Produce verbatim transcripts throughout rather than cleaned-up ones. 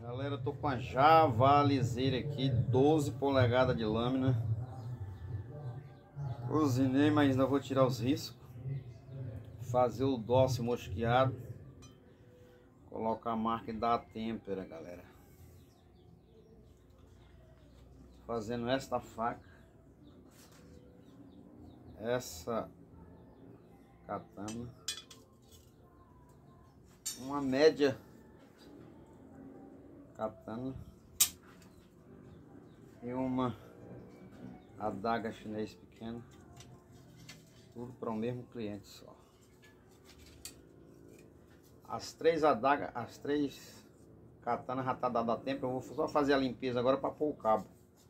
Galera, eu tô com a javalizeira aqui, doze polegadas de lâmina. Cozinhei, mas ainda vou tirar os riscos. Fazer o doce mosqueado. Colocar a marca da Tempera, galera. Fazendo esta faca. Essa katana. Uma média katana e uma adaga chinês pequena, tudo para o mesmo cliente só. As três adagas, as três katanas já tá dada a tempo. Eu vou só fazer a limpeza agora para pôr o cabo.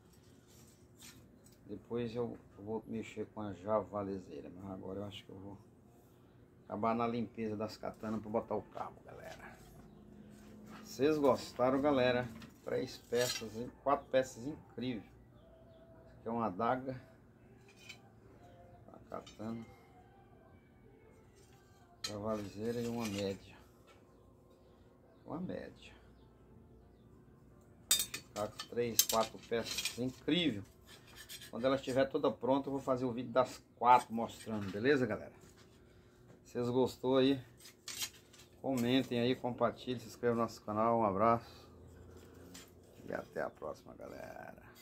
Depois eu vou mexer com a javalizeira, mas agora eu acho que eu vou acabar na limpeza das katanas para botar o cabo, galera. Vocês gostaram, galera? Três peças, quatro peças incríveis. Aqui é uma adaga, a katana, a valiseira e uma média. Uma média. Vai ficar três, quatro peças incrível. Quando ela estiver toda pronta, eu vou fazer o vídeo das quatro mostrando, beleza, galera? Se vocês gostou aí, comentem aí, compartilhem, se inscrevam no nosso canal. Um abraço e até a próxima, galera.